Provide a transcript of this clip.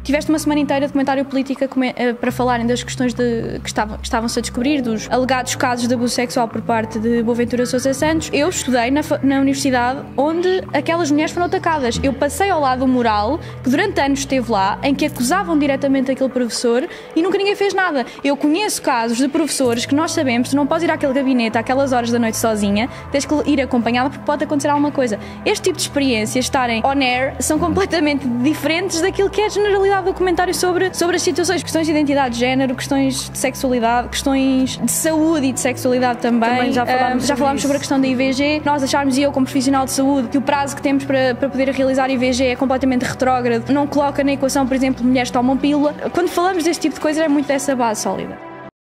tiveste uma semana inteira de comentário política para falarem das questões que estavam-se a descobrir, dos alegados casos de abuso sexual por parte de Boaventura Sousa Santos. Eu estudei na universidade onde aquelas mulheres foram atacadas. Eu passei ao lado do mural, que durante anos esteve lá, em que acusavam diretamente aquele professor e nunca ninguém fez nada. Eu conheço casos de professores que nós sabemos, tu não podes ir àquele gabinete àquelas horas da noite sozinha, tens que ir acompanhada porque pode acontecer alguma coisa. Este tipo de experiências, estarem on air, são completamente diferentes daquilo que é a generalidade do comentário sobre as situações, questões de identidade de género, questões de sexualidade, questões de saúde e de sexualidade também. Já falámos sobre a questão da IVG. Nós acharmos, e eu como profissional de saúde, que o prazo que temos para poder realizar IVG é completamente retrógrado, não coloca na equação, por exemplo, mulheres que tomam pílula. Quando falamos deste tipo de coisas é muito dessa base sólida.